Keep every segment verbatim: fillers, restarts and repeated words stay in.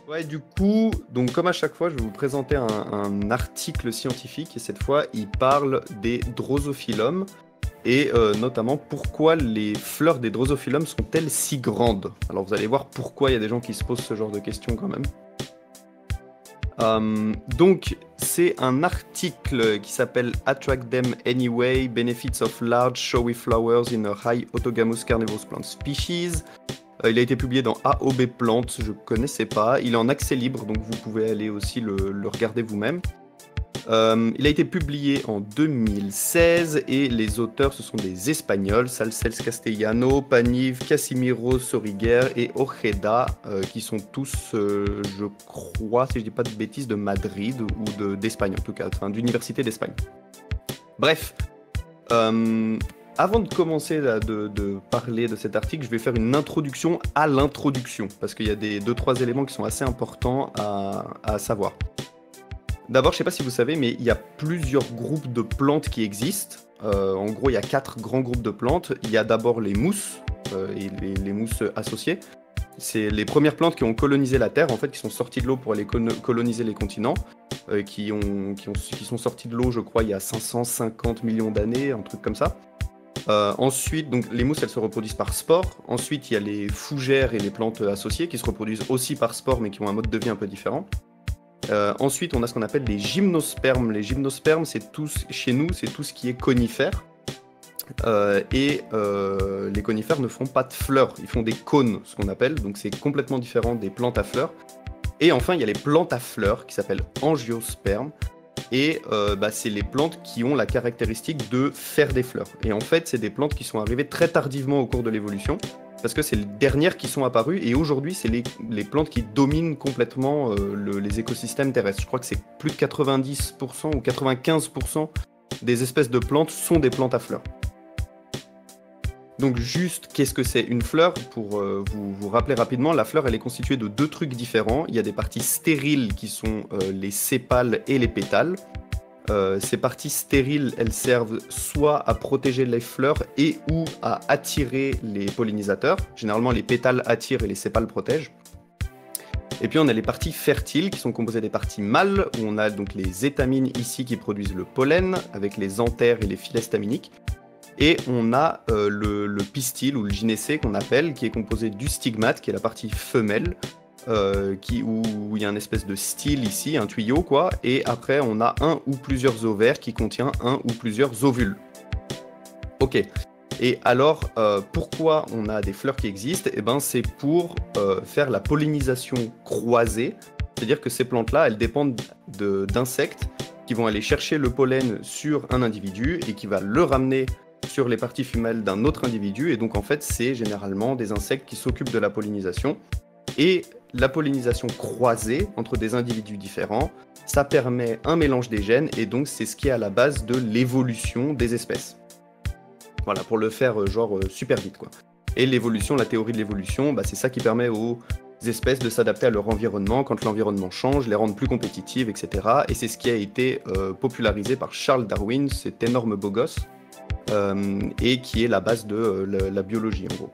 Ouais, du coup, donc comme à chaque fois, je vais vous présenter un, un article scientifique et cette fois, il parle des drosophyllum et euh, notamment pourquoi les fleurs des drosophyllum sont-elles si grandes? Alors vous allez voir pourquoi il y a des gens qui se posent ce genre de questions quand même. Euh, donc, c'est un article qui s'appelle Attract Them Anyway, Benefits of Large Showy Flowers in a High Autogamous Carnivorous Plant Species. Euh, il a été publié dans A O B Plantes, je ne connaissais pas. Il est en accès libre, donc vous pouvez aller aussi le, le regarder vous-même. Euh, il a été publié en deux mille seize et les auteurs ce sont des Espagnols, Salcels Castellano, Paniv, Casimiro Sorriguer et Ojeda, euh, qui sont tous, euh, je crois, si je dis pas de bêtises, de Madrid ou de, d'Espagne en tout cas, enfin d'université d'Espagne. Bref, euh, avant de commencer là, de, de parler de cet article, je vais faire une introduction à l'introduction, parce qu'il y a des deux trois éléments qui sont assez importants à, à savoir. D'abord, je ne sais pas si vous savez, mais il y a plusieurs groupes de plantes qui existent. Euh, en gros, il y a quatre grands groupes de plantes. Il y a d'abord les mousses euh, et les, les mousses associées. C'est les premières plantes qui ont colonisé la Terre, en fait, qui sont sorties de l'eau pour aller coloniser les continents, euh, qui, ont, qui, ont, qui sont sorties de l'eau, je crois, il y a cinq cent cinquante millions d'années, un truc comme ça. Euh, ensuite, donc, les mousses, elles se reproduisent par spore. Ensuite, il y a les fougères et les plantes associées qui se reproduisent aussi par spore, mais qui ont un mode de vie un peu différent. Euh, ensuite, on a ce qu'on appelle les gymnospermes. Les gymnospermes, c'est tout, chez nous, c'est tout ce qui est conifère. Euh, et euh, les conifères ne font pas de fleurs, ils font des cônes, ce qu'on appelle. Donc c'est complètement différent des plantes à fleurs. Et enfin, il y a les plantes à fleurs qui s'appellent angiospermes. Et euh, bah, c'est les plantes qui ont la caractéristique de faire des fleurs. Et en fait, c'est des plantes qui sont arrivées très tardivement au cours de l'évolution, parce que c'est les dernières qui sont apparues, et aujourd'hui, c'est les, les plantes qui dominent complètement euh, le, les écosystèmes terrestres. Je crois que c'est plus de quatre-vingt-dix pour cent ou quatre-vingt-quinze pour cent des espèces de plantes sont des plantes à fleurs. Donc juste, qu'est-ce que c'est une fleur? Pour euh, vous, vous rappeler rapidement, la fleur, elle est constituée de deux trucs différents. Il y a des parties stériles qui sont euh, les sépales et les pétales. Euh, ces parties stériles, elles servent soit à protéger les fleurs et ou à attirer les pollinisateurs. Généralement, les pétales attirent et les sépales protègent. Et puis on a les parties fertiles qui sont composées des parties mâles, où on a donc les étamines ici qui produisent le pollen, avec les anthères et les filets staminiques. Et on a euh, le, le pistil ou le gynécée qu'on appelle, qui est composé du stigmate, qui est la partie femelle, Euh, qui, où il y a une espèce de style ici, un tuyau quoi, et après on a un ou plusieurs ovaires qui contient un ou plusieurs ovules. Ok, et alors euh, pourquoi on a des fleurs qui existent? Eh ben, c'est pour euh, faire la pollinisation croisée, c'est-à-dire que ces plantes-là, elles dépendent de, d'insectes qui vont aller chercher le pollen sur un individu et qui va le ramener sur les parties femelles d'un autre individu, et donc en fait c'est généralement des insectes qui s'occupent de la pollinisation. Et la pollinisation croisée entre des individus différents, ça permet un mélange des gènes et donc c'est ce qui est à la base de l'évolution des espèces. Voilà, pour le faire euh, genre euh, super vite quoi. Et l'évolution, la théorie de l'évolution, bah, c'est ça qui permet aux espèces de s'adapter à leur environnement quand l'environnement change, les rendre plus compétitives, et cetera. Et c'est ce qui a été euh, popularisé par Charles Darwin, cet énorme beau gosse, euh, et qui est la base de euh, la, la biologie en gros.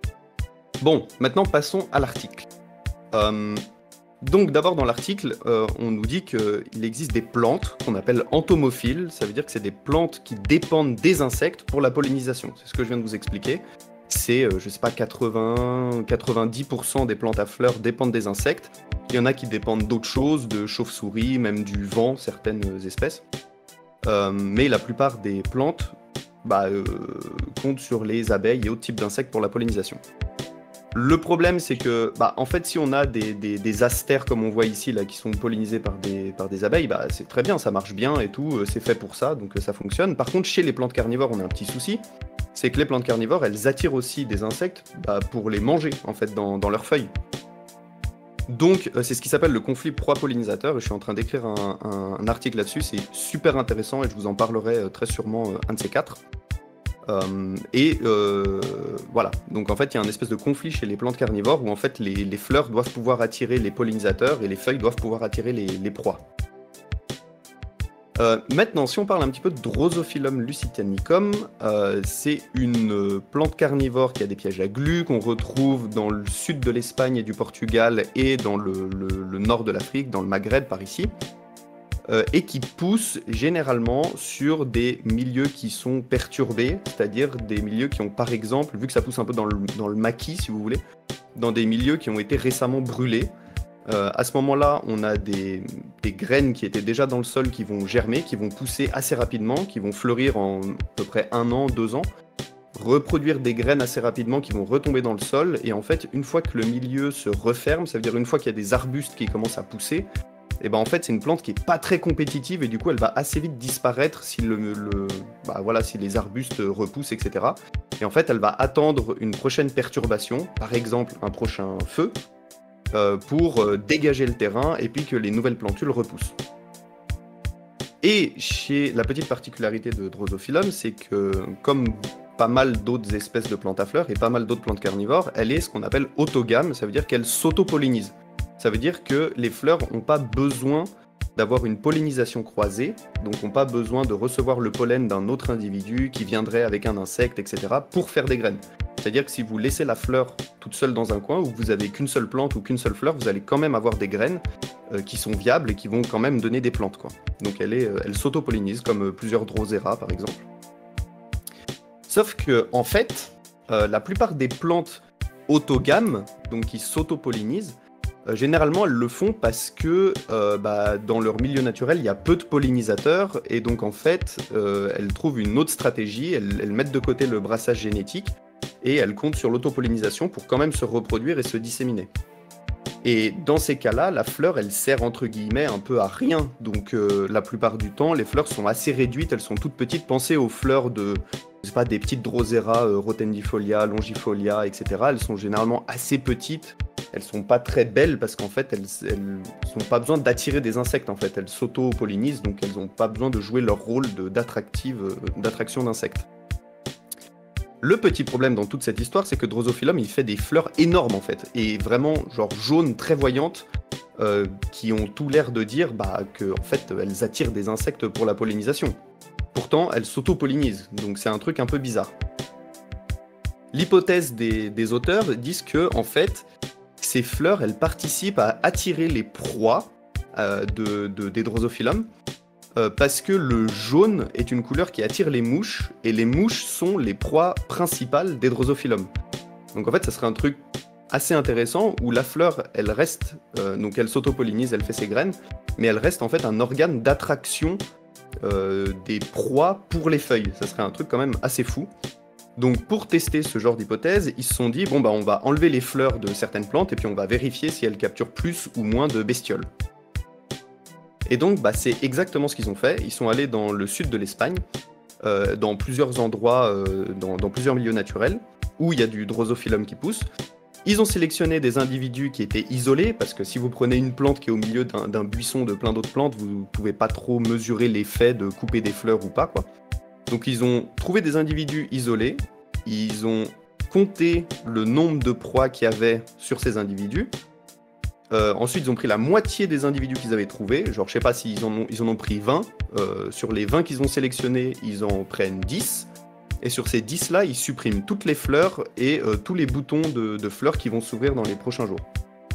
Bon, maintenant passons à l'article. Euh, donc d'abord dans l'article, euh, on nous dit qu'il existe des plantes qu'on appelle entomophiles, ça veut dire que c'est des plantes qui dépendent des insectes pour la pollinisation, c'est ce que je viens de vous expliquer. C'est, euh, je sais pas, quatre-vingts à quatre-vingt-dix pour cent des plantes à fleurs dépendent des insectes, il y en a qui dépendent d'autres choses, de chauves-souris, même du vent, certaines espèces. Euh, mais la plupart des plantes bah, euh, comptent sur les abeilles et autres types d'insectes pour la pollinisation. Le problème, c'est que, bah, en fait, si on a des, des, des astères comme on voit ici, là, qui sont pollinisés par des, par des abeilles, bah, c'est très bien, ça marche bien et tout, c'est fait pour ça, donc ça fonctionne. Par contre, chez les plantes carnivores, on a un petit souci, c'est que les plantes carnivores, elles attirent aussi des insectes bah, pour les manger, en fait, dans, dans leurs feuilles. Donc, euh, c'est ce qui s'appelle le conflit proie-pollinisateur, et je suis en train d'écrire un, un, un article là-dessus, c'est super intéressant, et je vous en parlerai euh, très sûrement euh, un de ces quatre. Euh, et euh, voilà, donc en fait il y a un espèce de conflit chez les plantes carnivores où en fait les, les fleurs doivent pouvoir attirer les pollinisateurs et les feuilles doivent pouvoir attirer les, les proies. Euh, maintenant, si on parle un petit peu de Drosophyllum lusitanicum, euh, c'est une euh, plante carnivore qui a des pièges à glu, qu'on retrouve dans le sud de l'Espagne et du Portugal et dans le, le- le nord de l'Afrique, dans le Maghreb par ici, euh, et qui pousse généralement sur des milieux qui sont perturbés, c'est-à-dire des milieux qui ont par exemple, vu que ça pousse un peu dans le, dans le maquis si vous voulez, dans des milieux qui ont été récemment brûlés. Euh, à ce moment-là, on a des, des graines qui étaient déjà dans le sol qui vont germer, qui vont pousser assez rapidement, qui vont fleurir en à peu près un an, deux ans, reproduire des graines assez rapidement qui vont retomber dans le sol. Et en fait, une fois que le milieu se referme, ça veut dire une fois qu'il y a des arbustes qui commencent à pousser, et ben en fait, c'est une plante qui est pas très compétitive et du coup, elle va assez vite disparaître si, le, le- bah, voilà, si les arbustes repoussent, et cetera. Et en fait, elle va attendre une prochaine perturbation, par exemple un prochain feu, euh, pour euh, dégager le terrain et puis que les nouvelles plantules repoussent. Et chez la petite particularité de Drosophyllum, c'est que comme pas mal d'autres espèces de plantes à fleurs et pas mal d'autres plantes carnivores, elle est ce qu'on appelle autogame, ça veut dire qu'elle s'auto-pollinise. Ça veut dire que les fleurs n'ont pas besoin d'avoir une pollinisation croisée, donc n'ont pas besoin de recevoir le pollen d'un autre individu qui viendrait avec un insecte, et cetera, pour faire des graines. C'est-à-dire que si vous laissez la fleur toute seule dans un coin, ou que vous avez qu'une seule plante ou qu'une seule fleur, vous allez quand même avoir des graines euh, qui sont viables et qui vont quand même donner des plantes, quoi. Donc elle, est, euh, elle s'auto-pollinise, comme euh, plusieurs Drosera par exemple. Sauf que, en fait, euh, la plupart des plantes autogames, donc qui s'auto-pollinisent, euh, généralement elles le font parce que euh, bah, dans leur milieu naturel, il y a peu de pollinisateurs, et donc en fait, euh, elles trouvent une autre stratégie, elles, elles mettent de côté le brassage génétique, et elles comptent sur l'autopollinisation pour quand même se reproduire et se disséminer. Et dans ces cas-là, la fleur, elle sert entre guillemets un peu à rien. Donc euh, la plupart du temps, les fleurs sont assez réduites, elles sont toutes petites. Pensez aux fleurs de, je sais pas, des petites Drosera, euh, rotendifolia, longifolia, et cetera. Elles sont généralement assez petites. Elles sont pas très belles parce qu'en fait, elles, elles n'ont pas besoin d'attirer des insectes. En fait, elles s'auto-pollinisent, donc elles n'ont pas besoin de jouer leur rôle de, d'attractive, euh, d'attraction d'insectes. Le petit problème dans toute cette histoire, c'est que Drosophyllum, il fait des fleurs énormes en fait, et vraiment genre jaunes, très voyantes, euh, qui ont tout l'air de dire bah, que en fait, elles attirent des insectes pour la pollinisation. Pourtant, elles s'auto-pollinisent, donc c'est un truc un peu bizarre. L'hypothèse des, des auteurs disent que en fait, ces fleurs, elles participent à attirer les proies euh, de, de, des Drosophyllum, Euh, parce que le jaune est une couleur qui attire les mouches, et les mouches sont les proies principales des Drosophyllum. Donc en fait, ça serait un truc assez intéressant où la fleur, elle reste, euh, donc elle s'autopollinise, elle fait ses graines, mais elle reste en fait un organe d'attraction euh, des proies pour les feuilles. Ça serait un truc quand même assez fou. Donc pour tester ce genre d'hypothèse, ils se sont dit, bon bah on va enlever les fleurs de certaines plantes et puis on va vérifier si elles capturent plus ou moins de bestioles. Et donc, bah, c'est exactement ce qu'ils ont fait. Ils sont allés dans le sud de l'Espagne, euh, dans plusieurs endroits, euh, dans, dans plusieurs milieux naturels, où il y a du Drosophyllum qui pousse. Ils ont sélectionné des individus qui étaient isolés, parce que si vous prenez une plante qui est au milieu d'un, d'un buisson de plein d'autres plantes, vous ne pouvez pas trop mesurer l'effet de couper des fleurs ou pas, quoi. Donc ils ont trouvé des individus isolés, ils ont compté le nombre de proies qu'il y avait sur ces individus. Euh, ensuite, ils ont pris la moitié des individus qu'ils avaient trouvés. Genre, je sais pas s'ils en ont, ils en ont pris vingt. Euh, sur les vingt qu'ils ont sélectionnés, ils en prennent dix. Et sur ces dix-là, ils suppriment toutes les fleurs et euh, tous les boutons de, de fleurs qui vont s'ouvrir dans les prochains jours.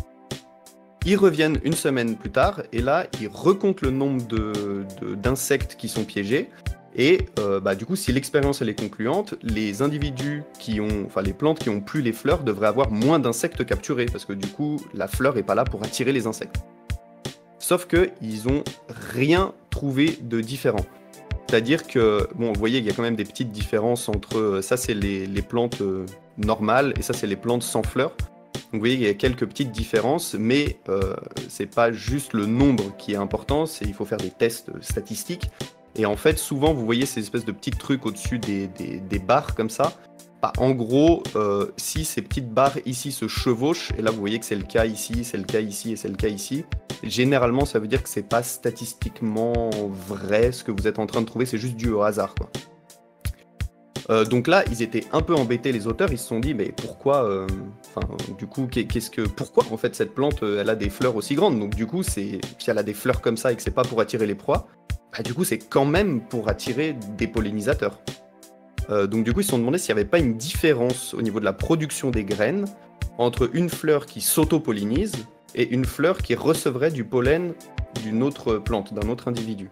Ils reviennent une semaine plus tard, et là, ils recomptent le nombre de, de, d'insectes qui sont piégés. Et euh, bah, du coup, si l'expérience elle est concluante, les individus qui ont, enfin les plantes qui ont plus les fleurs devraient avoir moins d'insectes capturés, parce que du coup, la fleur est pas là pour attirer les insectes. Sauf que ils ont rien trouvé de différent. C'est-à-dire que, bon, vous voyez, il y a quand même des petites différences entre, ça c'est les, les plantes euh, normales, et ça c'est les plantes sans fleurs. Donc vous voyez, il y a quelques petites différences, mais euh, c'est pas juste le nombre qui est important, c'est il faut faire des tests statistiques. Et en fait, souvent, vous voyez ces espèces de petits trucs au-dessus des, des, des barres comme ça. Bah, en gros, euh, si ces petites barres ici se chevauchent, et là vous voyez que c'est le cas ici, c'est le cas ici et c'est le cas ici, généralement ça veut dire que c'est pas statistiquement vrai ce que vous êtes en train de trouver, c'est juste dû au hasard, quoi. Euh, donc là, ils étaient un peu embêtés, les auteurs. Ils se sont dit, mais pourquoi, euh, enfin, du coup, qu'est-ce que, pourquoi en fait cette plante, euh, elle a des fleurs aussi grandes? Donc du coup, c'est, si elle a des fleurs comme ça et que c'est pas pour attirer les proies, bah, du coup, c'est quand même pour attirer des pollinisateurs. Euh, donc du coup, ils se sont demandé s'il n'y avait pas une différence au niveau de la production des graines entre une fleur qui s'auto-pollinise et une fleur qui recevrait du pollen d'une autre plante, d'un autre individu.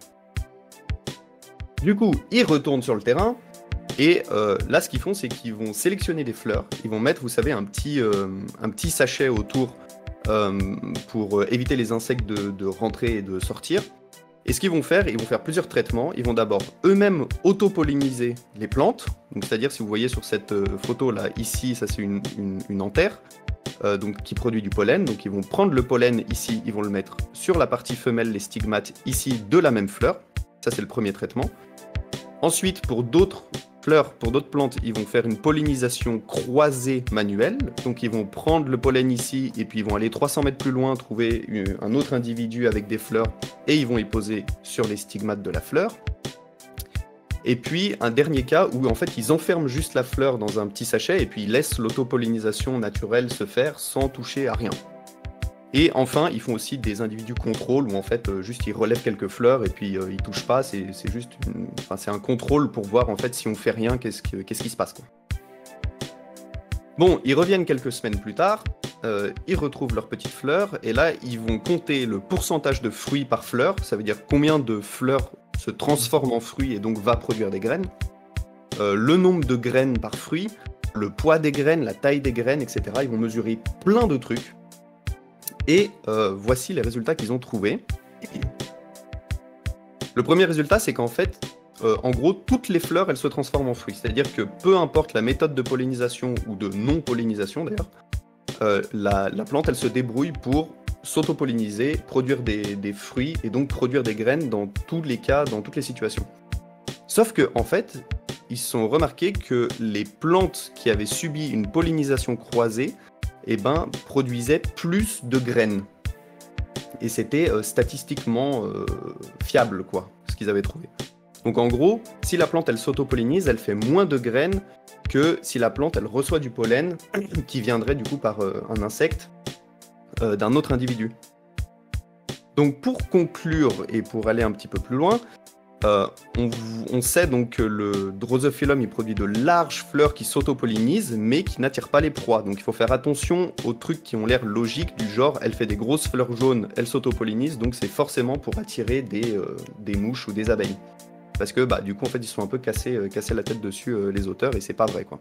Du coup, ils retournent sur le terrain. Et euh, là, ce qu'ils font, c'est qu'ils vont sélectionner des fleurs. Ils vont mettre, vous savez, un petit, euh, un petit sachet autour euh, pour éviter les insectes de, de rentrer et de sortir. Et ce qu'ils vont faire, ils vont faire plusieurs traitements. Ils vont d'abord eux-mêmes auto-polliniser les plantes. Donc, c'est-à-dire, si vous voyez sur cette euh, photo-là, ici, ça c'est une, une, une anthère euh, donc, qui produit du pollen. Donc, ils vont prendre le pollen ici, ils vont le mettre sur la partie femelle, les stigmates ici de la même fleur. Ça, c'est le premier traitement. Ensuite, pour d'autres fleurs, pour d'autres plantes, ils vont faire une pollinisation croisée manuelle. Donc, ils vont prendre le pollen ici et puis ils vont aller trois cents mètres plus loin, trouver un autre individu avec des fleurs et ils vont y poser sur les stigmates de la fleur. Et puis, un dernier cas où en fait, ils enferment juste la fleur dans un petit sachet et puis ils laissent l'autopollinisation naturelle se faire sans toucher à rien. Et enfin, ils font aussi des individus contrôle où en fait, euh, juste ils relèvent quelques fleurs et puis euh, ils touchent pas. C'est juste, une... enfin, c'est un contrôle pour voir en fait si on fait rien, qu'est-ce que, qu'est-ce qui se passe, quoi. Bon, ils reviennent quelques semaines plus tard. Euh, ils retrouvent leurs petites fleurs et là, ils vont compter le pourcentage de fruits par fleur. Ça veut dire combien de fleurs se transforment en fruits et donc va produire des graines. Euh, le nombre de graines par fruit, le poids des graines, la taille des graines, et cetera. Ils vont mesurer plein de trucs. Et euh, voici les résultats qu'ils ont trouvés. Le premier résultat, c'est qu'en fait, euh, en gros, toutes les fleurs, elles se transforment en fruits. C'est-à-dire que peu importe la méthode de pollinisation ou de non-pollinisation d'ailleurs, euh, la, la plante, elle se débrouille pour s'auto-polliniser, produire des, des fruits et donc produire des graines dans tous les cas, dans toutes les situations. Sauf que, en fait, ils se sont remarqués que les plantes qui avaient subi une pollinisation croisée, eh ben, produisaient plus de graines. Et c'était euh, statistiquement euh, fiable, quoi, ce qu'ils avaient trouvé. Donc en gros, si la plante elle s'auto-pollinise, elle fait moins de graines que si la plante elle reçoit du pollen qui viendrait du coup par euh, un insecte euh, d'un autre individu. Donc pour conclure et pour aller un petit peu plus loin, Euh, on, on sait donc que le Drosophilum il produit de larges fleurs qui s'auto-pollinisent mais qui n'attirent pas les proies. Donc il faut faire attention aux trucs qui ont l'air logiques du genre elle fait des grosses fleurs jaunes, elle s'auto-pollinise donc c'est forcément pour attirer des, euh, des mouches ou des abeilles. Parce que bah, du coup en fait ils sont un peu cassés, euh, cassés la tête dessus euh, les auteurs et c'est pas vrai quoi.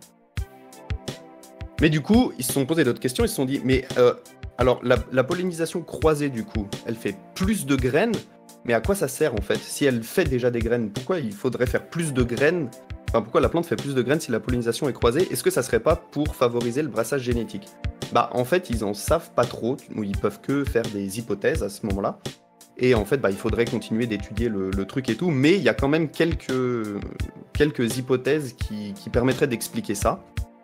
Mais du coup ils se sont posé d'autres questions, ils se sont dit mais euh, alors la, la pollinisation croisée du coup elle fait plus de graines. Mais à quoi ça sert en fait? Si elle fait déjà des graines, pourquoi il faudrait faire plus de graines? Enfin, pourquoi la plante fait plus de graines si la pollinisation est croisée? Est-ce que ça serait pas pour favoriser le brassage génétique? Bah en fait, ils en savent pas trop, ou ils peuvent que faire des hypothèses à ce moment-là. Et en fait, bah, il faudrait continuer d'étudier le, le truc et tout, mais il y a quand même quelques, quelques hypothèses qui, qui permettraient d'expliquer ça.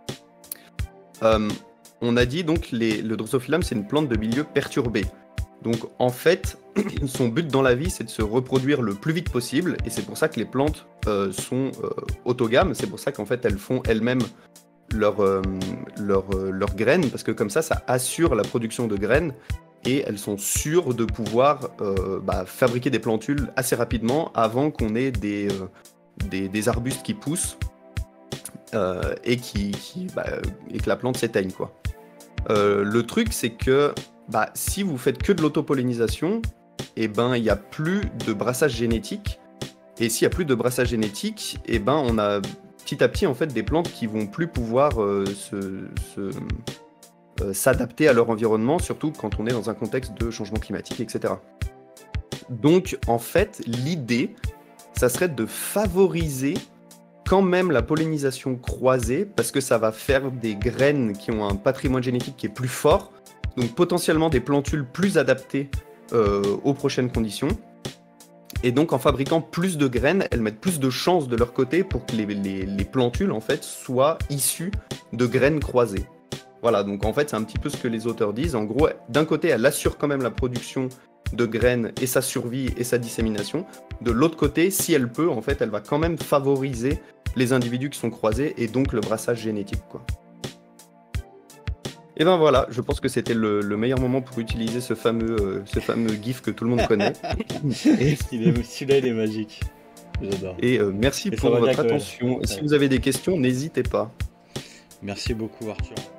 Euh, on a dit donc les, le Drosophilum, c'est une plante de milieu perturbé. Donc en fait, son but dans la vie, c'est de se reproduire le plus vite possible, et c'est pour ça que les plantes euh, sont euh, autogames, c'est pour ça qu'en fait elles font elles-mêmes leurs euh, leur, euh, leur graines, parce que comme ça, ça assure la production de graines, et elles sont sûres de pouvoir euh, bah, fabriquer des plantules assez rapidement avant qu'on ait des, euh, des, des arbustes qui poussent euh, et, qui, qui, bah, et que la plante s'éteigne, quoi. Euh, le truc, c'est que bah, si vous faites que de l'autopollinisation, eh ben, il n'y a plus de brassage génétique. Et s'il n'y a plus de brassage génétique, eh ben, on a petit à petit en fait, des plantes qui vont plus pouvoir euh, se, se, euh, s'adapter à leur environnement, surtout quand on est dans un contexte de changement climatique, et cetera. Donc, en fait, l'idée, ça serait de favoriser quand même la pollinisation croisée, parce que ça va faire des graines qui ont un patrimoine génétique qui est plus fort, donc potentiellement des plantules plus adaptées euh, aux prochaines conditions. Et donc en fabriquant plus de graines, elles mettent plus de chances de leur côté pour que les, les, les plantules en fait soient issues de graines croisées. Voilà, donc en fait c'est un petit peu ce que les auteurs disent. En gros, d'un côté, elle assure quand même la production de graines et sa survie et sa dissémination. De l'autre côté, si elle peut, en fait, elle va quand même favoriser les individus qui sont croisés et donc le brassage génétique, quoi. Et ben voilà, je pense que c'était le, le meilleur moment pour utiliser ce fameux, euh, ce fameux GIF que tout le monde connaît. Et, Il est- Celui-là, il est magique. J'adore. et, euh, merci Et ça pour va bien votre avec Noël. attention. Si Ouais. vous avez des questions, n'hésitez pas. Merci beaucoup, Arthur.